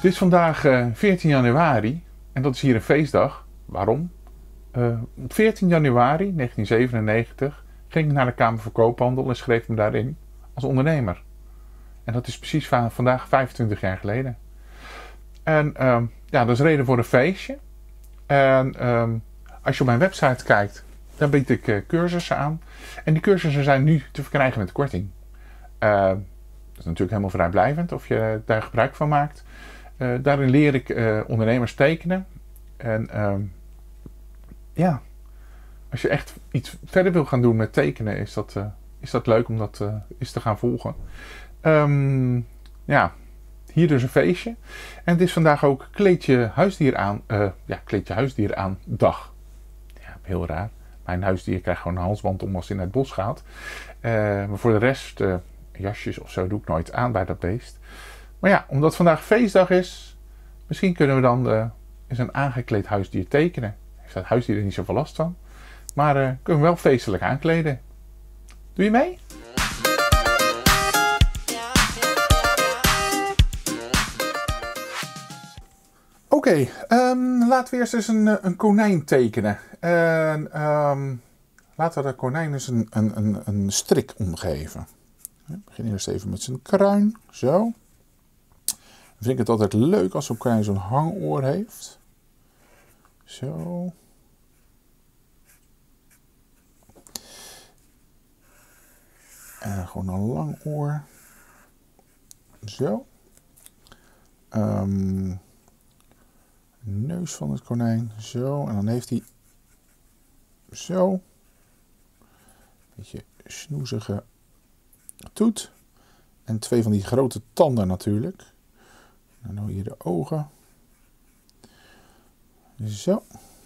Het is vandaag 14 januari en dat is hier een feestdag. Waarom? Op 14 januari 1997 ging ik naar de Kamer van Koophandel en schreef me daarin als ondernemer. En dat is precies vandaag 25 jaar geleden. En ja, dat is reden voor een feestje. En als je op mijn website kijkt, dan bied ik cursussen aan. En die cursussen zijn nu te verkrijgen met korting. Dat is natuurlijk helemaal vrijblijvend of je daar gebruik van maakt. Daarin leer ik ondernemers tekenen. En ja, als je echt iets verder wil gaan doen met tekenen, is dat leuk om dat eens te gaan volgen. Ja, hier dus een feestje. En het is vandaag ook kleedje huisdier aan dag. Ja, heel raar. Mijn huisdier krijgt gewoon een halsband om als hij naar het bos gaat. Maar voor de rest, jasjes of zo doe ik nooit aan bij dat beest. Maar ja, omdat vandaag feestdag is, misschien kunnen we dan eens een aangekleed huisdier tekenen. Heeft dat huisdier er niet zoveel last van. Maar kunnen we wel feestelijk aankleden. Doe je mee? Oké, laten we eerst eens een konijn tekenen. En laten we dat konijn eens een strik omgeven. Ik begin eerst even met zijn kruin. Zo. Ik vind het altijd leuk als zo'n konijn zo'n hangoor heeft. Zo. En gewoon een lang oor. Zo. Neus van het konijn. Zo. En dan heeft hij zo. Beetje snoezige toet. En twee van die grote tanden natuurlijk. En dan hier de ogen. Zo.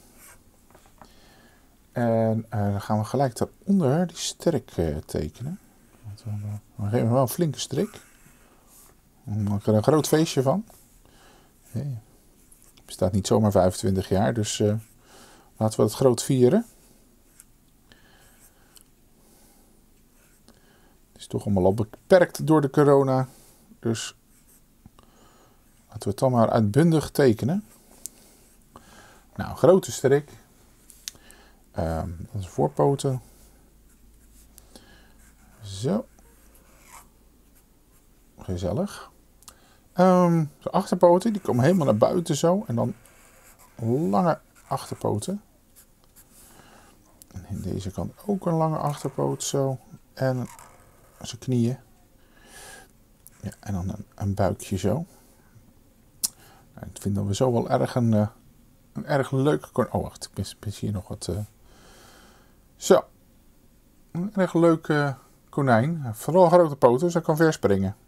En dan gaan we gelijk daaronder die strik tekenen. We geven wel een flinke strik. Dan maken we er een groot feestje van. Het bestaat niet zomaar 25 jaar, dus laten we het groot vieren. Het is toch allemaal al beperkt door de corona. Dus laten we het dan maar uitbundig tekenen. Nou, grote strik. Dat is voorpoten. Zo. Gezellig. De achterpoten, die komen helemaal naar buiten zo. En dan lange achterpoten. En in deze kant ook een lange achterpoot zo. En zijn knieën. Ja, en dan een buikje zo. Nou, ik vind dat we zo wel erg een erg leuk... Oh, wacht. Ik mis hier nog wat... Zo. Een erg leuk konijn. Vooral grote poten, dus hij kan verspringen.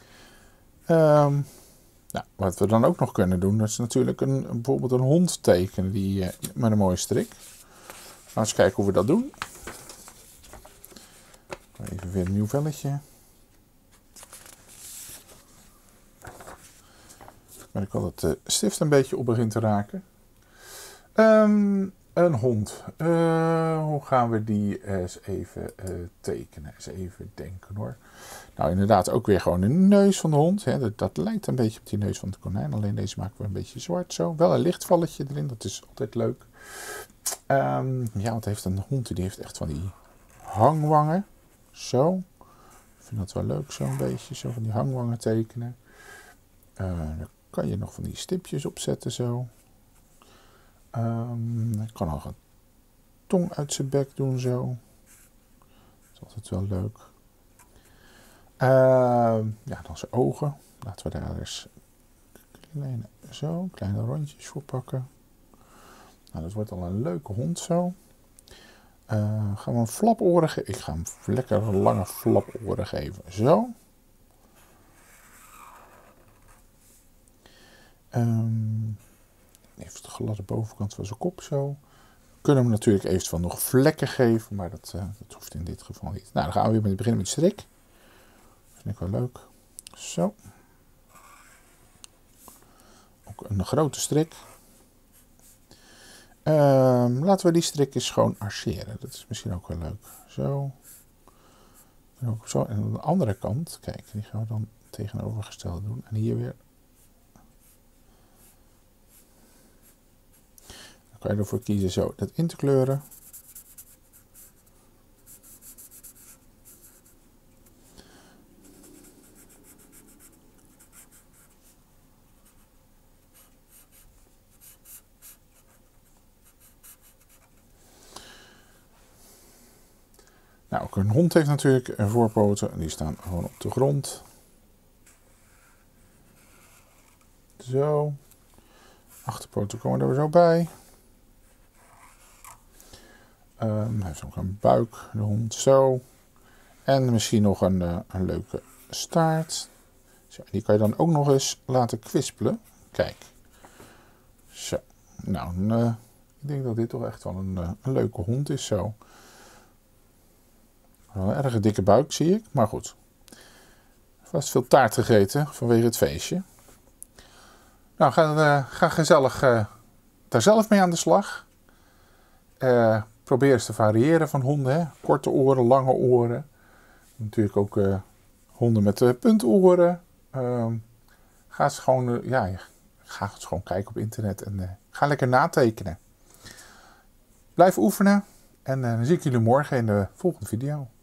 Nou, wat we dan ook nog kunnen doen, dat is natuurlijk bijvoorbeeld een hond tekenen met een mooie strik. Laten we eens kijken hoe we dat doen. Even weer een nieuw velletje. Maar ik al het stift een beetje op begint te raken. Een hond. Hoe gaan we die eens even tekenen? Eens even denken hoor. Nou, inderdaad ook weer gewoon de neus van de hond. Hè. Dat lijkt een beetje op die neus van het konijn. Alleen deze maken we een beetje zwart zo. Wel een lichtvalletje erin. Dat is altijd leuk. Ja, want heeft een hond die heeft echt van die hangwangen. Zo. Ik vind dat wel leuk zo een beetje. Zo van die hangwangen tekenen. Dan kan je nog van die stipjes opzetten zo. Ik kan nog een tong uit zijn bek doen zo. Dat is altijd wel leuk. Ja, dan zijn ogen. Laten we daar eens kleine rondjes voor pakken. Nou, dat wordt al een leuke hond zo. Gaan we een flaporen geven. Ik ga hem lekker lange flaporen geven. Zo. Even de gladde bovenkant van zijn kop zo. Kunnen we natuurlijk eventueel nog vlekken geven, maar dat hoeft in dit geval niet. Nou, dan gaan we weer beginnen met strik. Vind ik wel leuk. Zo. Ook een grote strik. Laten we die strik eens gewoon archeren. Dat is misschien ook wel leuk. Zo. En ook zo. En aan de andere kant, kijk, die gaan we dan tegenovergesteld doen. En hier weer kan je ervoor kiezen zo dat in te kleuren. Nou, ook een hond heeft natuurlijk voorpoten. Die staan gewoon op de grond. Zo. Achterpoten komen er zo bij. Hij heeft ook een buik, de hond zo. En misschien nog een leuke staart. Zo, die kan je dan ook nog eens laten kwispelen. Kijk. Zo. Nou, ik denk dat dit toch echt wel een leuke hond is zo. Wel een erg dikke buik zie ik, maar goed. Vast veel taart gegeten vanwege het feestje. Nou, ga gezellig daar zelf mee aan de slag. Probeer eens te variëren van honden. Hè? Korte oren, lange oren. Natuurlijk ook honden met puntoren. Ga eens gewoon, ga eens gewoon kijken op internet en ga lekker natekenen. Blijf oefenen en dan zie ik jullie morgen in de volgende video.